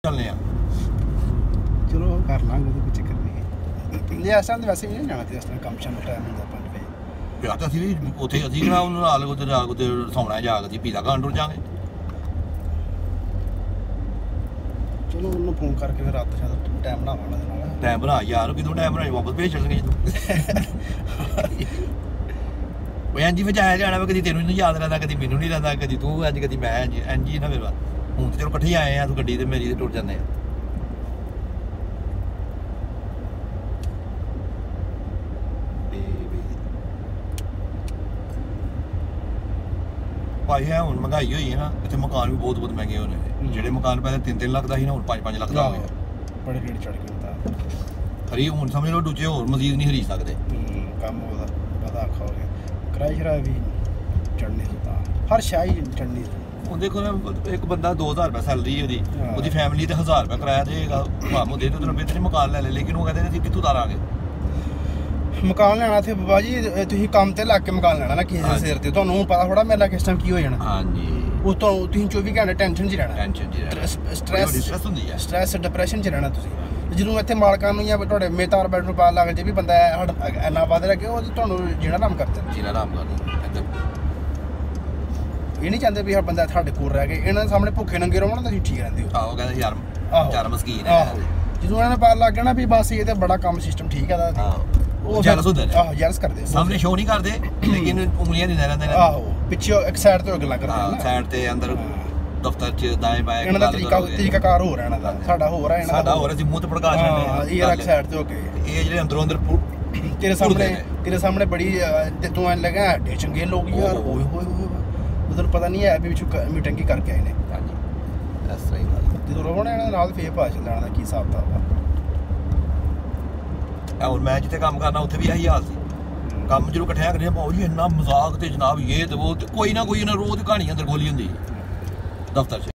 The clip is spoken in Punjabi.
चलने चलो कर लांगे तो कोई चक्कर नहीं इस टाइम वैसे भी नहीं जाना इस टाइम कम शाम टाइम होंगे 5 बजे ਵਿਆਹ ਤਾਂ ਅਸੀਂ ਵੀ ਉੱਥੇ ਅਸੀਂ ਕਿਹੜਾ ਉਹਨੂੰ ਨਾਲ ਉੱਥੇ ਜਾ ਕੇ ਸੌਣਾ ਜਾ ਕੇ ਅਸੀਂ ਪੀਜ਼ਾ ਖਾਣ ਟੁਰ ਜਾਵਾਂਗੇ ਚਲੋ ਉਹਨੂੰ ਫੋਨ ਕਰਕੇ ਫਿਰ ਰਾਤ ਸ਼ਾਇਦ ਟਾਈਮ ਬਣਾਵਾਂ ਉਹਨਾਂ ਦੇ ਨਾਲ ਟਾਈਮ ਬਣਾ ਯਾਰ ਕਿਦੋਂ ਟਾਈਮ ਬਣਾਈ ਵਾਪਸ ਭੇਜ ਚੱਲਾਂਗੇ ਜਦੋਂ ਉਹ ਇੰਜੀ ਵਜਾਇਆ ਜਾਣਾ ਵਾ ਕਦੀ ਤੈਨੂੰ ਨਹੀਂ ਯਾਦ ਰਹਿੰਦਾ ਕਦੀ ਮੈਨੂੰ ਨਹੀਂ ਰਹਿੰਦਾ ਕਦੀ ਤੂੰ ਅੱਜ ਕਦੀ ਮੈਂ ਇੰਜੀ ਨਾ ਫਿਰ ਹੁਣ ਤੇ ਚਲੋ ਇਕੱਠੇ ਆਏ ਆ ਤੂੰ ਗੱਡੀ ਤੇ ਮੇਰੀ ਤੇ ਟੁਰ ਜਾਂਦੇ ਆ ਭਾਈ ਹੈ ਹੁਣ ਮਹਿੰਗਾਈ ਹੋਈ ਹੈ ਨਾ ਇੱਥੇ ਮਕਾਨ ਵੀ ਬਹੁਤ ਮਹਿੰਗੇ ਹੋ ਰਹੇ ਨੇ ਜਿਹੜੇ ਮਕਾਨ ਪਹਿਲੇ 3-3 ਲੱਖ ਦਾ ਸੀ ਨਾ ਹੁਣ 5-5 ਲੱਖ ਦਾ ਹੋ ਗਿਆ ਬੜੇ ਰੇਟ ਚੜ ਗਏ ਹੁੰਦਾ ਹਰੀ ਹੁਣ ਸਮਝ ਲਓ ਦੂਜੇ ਹੋਰ ਮਜ਼ੀਦ ਨਹੀਂ ਹਰੀ ਸਕਦੇ ਕੰਮ ਉਹਦਾ ਪਤਾ ਔਖਾ ਹੋ ਗਿਆ ਕਿਰਾਏ ਸ਼ਰਾਏ ਵੀ ਚੜਨੇ ਤਾਂ ਹਰ ਸ਼ਾਹੀ ਚੜਨੀ ਹੁਣ ਦੇਖੋ ਨਾ ਇੱਕ ਬੰਦਾ 2000 ਰੁਪਏ ਸੈਲਰੀ ਉਹਦੀ ਫੈਮਿਲੀ ਤੇ 1000 ਰੁਪਏ ਕਿਰਾਇਆ ਦੇਗਾ ਭਾਵੇਂ ਦੇ ਤੇ ਬਿਹਤਰ ਮਕਾਨ ਲੈ ਲੈ ਲੇਕਿਨ ਉਹ ਕਹਿੰਦੇ ਨੇ ਅਸੀਂ ਕਿੱਥੋਂ ਉਤਾਰਾਂਗੇ ਮਕਾਨ ਲੈਣਾ ਤੇ ਬਾਬਾ ਜੀ ਤੁਸੀਂ ਕੰਮ ਤੇ ਲੱਗ ਕੇ ਮਕਾਨ ਲੈਣਾ ਨਾ ਕਿਸੇ ਦੇ ਸਿਰ ਤੇ ਤੁਹਾਨੂੰ ਪਤਾ ਥੋੜਾ ਮੇਰਾ ਕਿਸ ਟਾਈਮ ਕੀ ਹੋ ਜਾਣਾ ਹਾਂਜੀ ਉਹ ਤੋਂ ਤੁਸੀਂ 24 ਘੰਟੇ ਟੈਨਸ਼ਨ 'ਚ ਰਹਿਣਾ ਸਟ੍ਰੈਸ ਹੁੰਦੀ ਹੈ ਸਟ੍ਰੈਸ ਡਿਪਰੈਸ਼ਨ 'ਚ ਰਹਿਣਾ ਤੁਸੀਂ ਜਦੋਂ ਇੱਥੇ ਮਾਲਕਾਂ ਨੂੰ ਜਾਂ ਤੁਹਾਡੇ ਮੇਤਾਰ ਬੈਡ ਨੂੰ ਪਾ ਲੱਗ ਜੇ ਵੀ ਬੰਦਾ ਇੰਨਾ ਵੱਧ ਰਿਹਾ ਕਿ ਉਹ ਤੁਹਾਨੂੰ ਜੀਣਾ ਆਰਾਮ ਕਰਦੇ ਜੀਣਾ ਆਰਾਮ ਕਰਦੇ ਇਹ ਨਹੀਂ ਚਾਹੁੰਦੇ ਵੀ ਹਰ ਬੰਦਾ ਤੁਹਾਡੇ ਕੋਲ ਰਹਿ ਕੇ ਇਹਨਾਂ ਦੇ ਸਾਹਮਣੇ ਭੁੱਖੇ ਨੰਗੇ ਰਹੋ ਨਾ ਤੁਸੀਂ ਠੀਕ ਰਹਿੰਦੇ ਹੋ ਆਹੋ ਕਹਿੰਦੇ ਯਾਰ ਮਸਕੀਨ ਹੈ ਜਦੋਂ ਇਹਨਾਂ ਨੂੰ ਪਤਾ ਲੱਗ ਗਿਆ ਨਾ ਵੀ ਬਸ ਇਹ ਤੇ ਬੜਾ ਕੰਮ ਸਿਸਟਮ ਠੀਕ ਹੈ ਦਾ ਉਹ ਜੈਲਸ ਹੁੰਦੇ ਨੇ ਆਹੋ ਜੈਲਸ ਕਰਦੇ ਸਾਹਮਣੇ ਸ਼ੋਅ ਨਹੀਂ ਕਰਦੇ ਲੇਕਿਨ ਉਂਗਲੀਆਂ ਨਹੀਂ ਰਹਿੰਦੇ ਨੇ ਆਹੋ ਪਿੱਛੇ ਇੱਕ ਸਾਈਡ ਤੋਂ ਗੱਲਾਂ ਕਰਦੇ ਨੇ ਸਾਈਡ ਤੇ ਅੰਦਰ ਦਫ਼ਤਰ 'ਚ ਦਾएं ਬਾएं ਇਹਨਾਂ ਦਾ ਤਰੀਕਾਕਾਰ ਹੋ ਰਿਹਾ ਇਹਨਾਂ ਦਾ ਸਾਡਾ ਹੋ ਰਿਹਾ ਸਾਡਾ ਹੋ ਰਿਹਾ ਸੀ ਮੂੰਹ ਤੇ ਭੜਕਾ ਛੱਡਦੇ ਇਹ ਇੱਕ ਸਾਈਡ ਤੇ ਹੋ ਕੇ ਇਹ ਜਿਹੜੇ ਅੰਦਰੋਂ ਅੰਦਰ ਤੇਰੇ ਸਾਹਮਣੇ ਬੜੀ ਤੂੰ ਐਂ ਲੱਗਾ ਐਡੇ ਚੰਗੇ ਲੋਕ ਯਾਰ ਓਏ ਹੋਏ ਉਧਰ ਪਤਾ ਨਹੀਂ ਹੈ ਵੀ ਮੀਟਿੰਗ ਕਰਕੇ ਆਏ ਨੇ ਹਾਂਜੀ ਇਸ ਤਰ੍ਹਾਂ ਹੀ ਗੱਲ ਜਦੋਂ ਰੋਣਾ ਇਹਨਾਂ ਨਾਲ ਫੇਰ ਪਾ ਚੱਲਣਾ ਦਾ ਕੀ ਹਿਸਾਬ ਵਾ और मैं जिथे काम करना उत्थे भी यही हाल सी काम जो इकट्ठे करने भाऊ जी इन्ना मजाक ते जनाब ये ते वो कोई ना कोई रोज कहानी अंदर गोली होंदी दफ्तर च